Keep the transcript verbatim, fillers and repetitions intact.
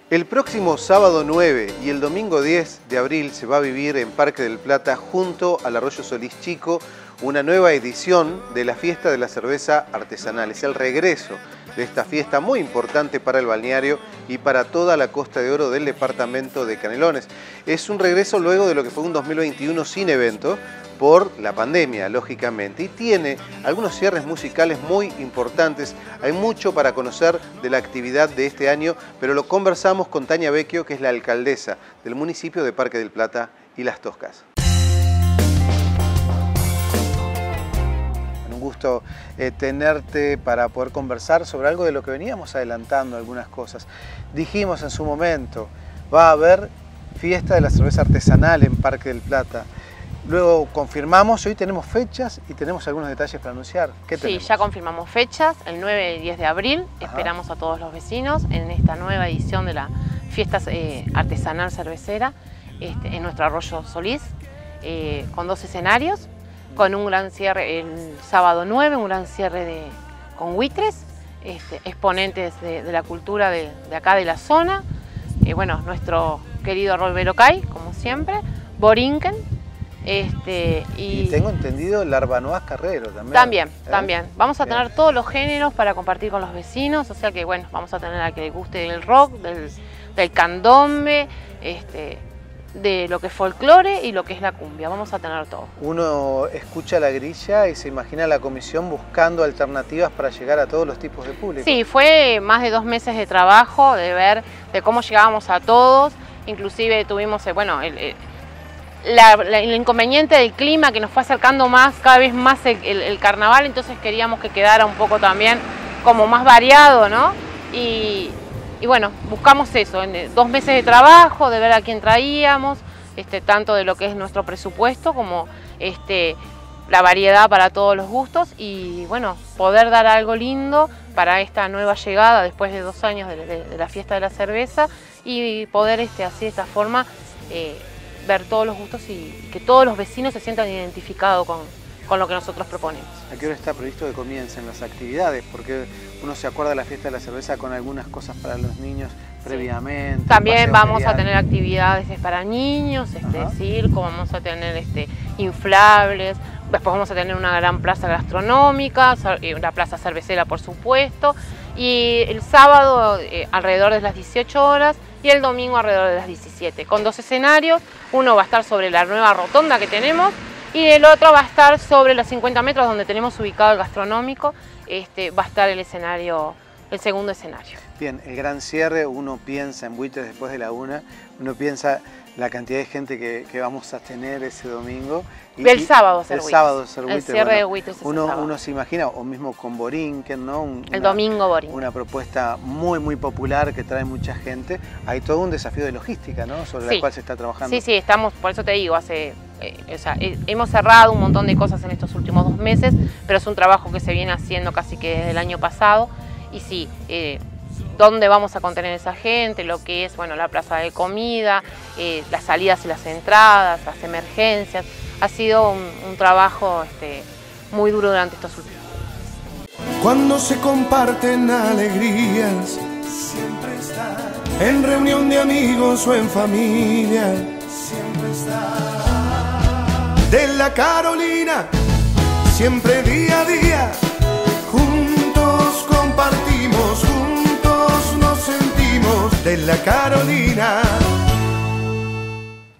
El próximo sábado nueve y el domingo diez de abril se va a vivir en Parque del Plata, junto al Arroyo Solís Chico, una nueva edición de la Fiesta de la Cerveza Artesanal. Es el regreso de esta fiesta muy importante para el balneario y para toda la Costa de Oro del departamento de Canelones. Es un regreso luego de lo que fue un dos mil veintiuno sin evento, por la pandemia, lógicamente, y tiene algunos cierres musicales muy importantes. Hay mucho para conocer de la actividad de este año, pero lo conversamos con Tania Vecchio, que es la alcaldesa del municipio de Parque del Plata y Las Toscas. Un gusto eh, tenerte para poder conversar sobre algo de lo que veníamos adelantando, algunas cosas. Dijimos en su momento, va a haber fiesta de la cerveza artesanal en Parque del Plata. Luego confirmamos, hoy tenemos fechas y tenemos algunos detalles para anunciar. ¿Qué tenemos? Sí, ya confirmamos fechas, el nueve y diez de abril. Ajá. Esperamos a todos los vecinos en esta nueva edición de la fiesta eh, artesanal cervecera este, en nuestro Arroyo Solís, eh, con dos escenarios, con un gran cierre el sábado nueve, un gran cierre de, con buitres, este, exponentes de, de la cultura de, de acá de la zona, eh, bueno, nuestro querido Rolvero Cay, como siempre, Borinquen. Este, y, y tengo entendido Larvanoaz Carrero también. También, ¿eh? también. Vamos a Bien. tener todos los géneros para compartir con los vecinos, o sea que bueno, vamos a tener a que le guste del rock, del, del candombe, este, de lo que es folclore y lo que es la cumbia, vamos a tener todo. Uno escucha la grilla y se imagina la comisión buscando alternativas para llegar a todos los tipos de público. Sí, fue más de dos meses de trabajo, de ver de cómo llegábamos a todos, inclusive tuvimos, bueno, el, el La, la, el inconveniente del clima que nos fue acercando más, cada vez más el, el, el carnaval, entonces queríamos que quedara un poco también como más variado, ¿no? Y, y bueno, buscamos eso, en dos meses de trabajo, de ver a quién traíamos, este, tanto de lo que es nuestro presupuesto como este, la variedad para todos los gustos y bueno, poder dar algo lindo para esta nueva llegada después de dos años de, de, de la fiesta de la cerveza y poder este, así de esta forma eh, ver todos los gustos y que todos los vecinos se sientan identificados con, con lo que nosotros proponemos. ¿A qué hora está previsto que comiencen las actividades? Porque uno se acuerda de la fiesta de la cerveza con algunas cosas para los niños previamente. Sí. También vamos ferial. a tener actividades para niños, este, circo, vamos a tener este, inflables, después vamos a tener una gran plaza gastronómica, una plaza cervecera por supuesto, y el sábado eh, alrededor de las dieciocho horas y el domingo alrededor de las diecisiete, con dos escenarios. Uno va a estar sobre la nueva rotonda que tenemos y el otro va a estar sobre los cincuenta metros donde tenemos ubicado el gastronómico. Este, va a estar el escenario, el segundo escenario. Bien, el gran cierre, uno piensa en buitres después de la una, uno piensa la cantidad de gente que, que vamos a tener ese domingo. Y, el sábado hacer El sábado hacer El buitres. cierre Bueno, de buitres es uno, el sábado. uno se imagina, o mismo con Borinquen, ¿no? Un, el una, domingo Borinquen. Una propuesta muy, muy popular que trae mucha gente. Hay todo un desafío de logística, ¿no? Sobre sí. la cual se está trabajando. Sí, sí, estamos, por eso te digo, hace, eh, o sea, eh, hemos cerrado un montón de cosas en estos últimos dos meses, pero es un trabajo que se viene haciendo casi que desde el año pasado. Y sí, eh, dónde vamos a contener esa gente, lo que es, bueno, la plaza de comida, eh, las salidas y las entradas, las emergencias. Ha sido un, un trabajo este, muy duro durante estos últimos años. Cuando se comparten alegrías, siempre está. En reunión de amigos o en familia, siempre está. De la Carolina, siempre día a día, juntos compartimos, juntos nos sentimos. De la Carolina.